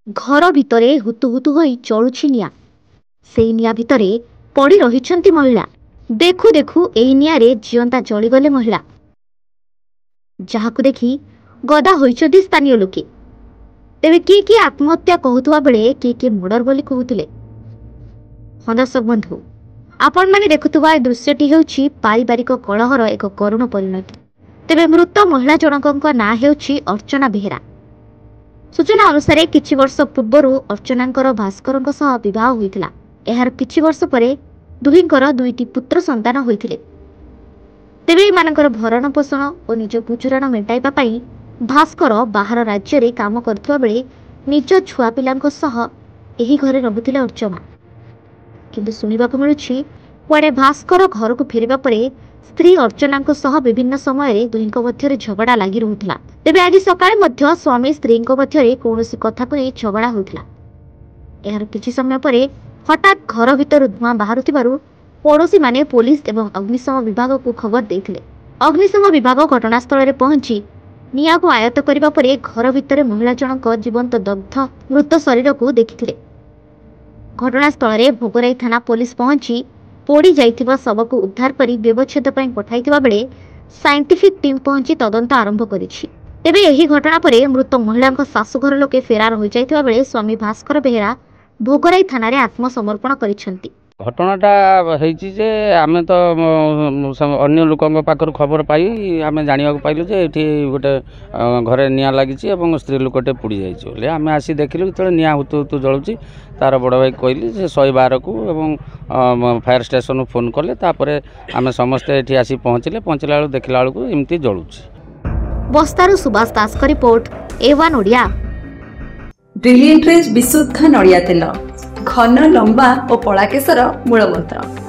घर भितरे हुतु हुतु होई चलुछि निया। सेई निया भितरे पड़ी रहिछंती महिला। देखु देखु एई नियारे जियंता जलिगले महिला, जाहाकु देखि गदा होइछंती स्थानीय लोके। तेबे किए आत्महत्या कहूथुवा बेले किए मर्डर बोली कहूथिले। हाँ दर्शक बंधु, आपण माने देखुथुवा ए दृश्यटी हेउछि पारिवारिक कलहर एक करुण परिणति। तेबे मृत महिला जनकଙ୍କ नाम हेउछि अर्चना बेहेरा। सूचना अनुसार किछि वर्ष पूर्व अर्चनांकर भास्करଙ୍କ सह विवाह होइतिला। एहार किछि वर्ष परे दुहिंकर दुईटी पुत्र संतान होइतिले। तेबे एमानकर भरण पोषण और निज गुजराण मेटाइबा पई भास्कर बाहर राज्य रे काम करथुवा बेले निज छुआ पिलांको सह एही घरे रहुतिले अर्चना। किंतु सुनिबाकु मिलुछि कुआडे भास्कर घर को फेरिबा परे स्त्री अर्चनांको सह विभिन्न समय दुहिंको मध्यरे झगड़ा लागि रहुतिला। तेबे आज सकाळे मध्य स्वामी स्त्रींको मध्यरे कोनोसी कथा को झगड़ा होइतिला। एहार किछि समय परे हठात घर भितर धुआं बाहारुथिबारु पड़ोशी माने पुलिस एवं अग्निशम विभाग को खबर देथिले। अग्निशम विभाग घटनास्थल रे पहुंची निया को आयत्त करिबा परे घर भितर महिला जनक जीवंत दग्ध मृत शरीर को देखिथिले। घटनास्थल रे भोगराई थाना पुलिस पहुंची पोड़ी जाइथिबा शव को उद्धार करी व्यवच्छेद पई पठाइथिबा बेले साइंटिफिक टीम पहुंची तदंत आरंभ करिछि। तेबे एही घटना परे मृत महिलांको शाशुघर लोके फेरार होई जाइथिबा बेले स्वामी भास्कर बेहेरा भोगराई थाना रे आत्मसमर्पण करिसंती। घटनाटा होईछि जे आमे तो अन्य लोकଙ୍କ पाखर खबर पाई आमे जानिबा पाइलु जे एठी गोटे घरे निया लागिछि एवं स्त्री लोकटे पुड़ी जाइछि बोले आमे आसी देखिलु त निया हुतु हुतु जळुछि। तार बड़ भाई कहली जे 112 को एवं फायर स्टेशन फोन कले। तापरे आमे समस्त एठी आसी पहुँचले। पहुँचला बेलु देखिला बेलु एमती जळुछि। बस्तारु सुभाष दास का report, A1 Odia. Brilliant raise विशुद्ध नड़िया तेल, घन लंबा और पड़ा केसर मूलमंत्र।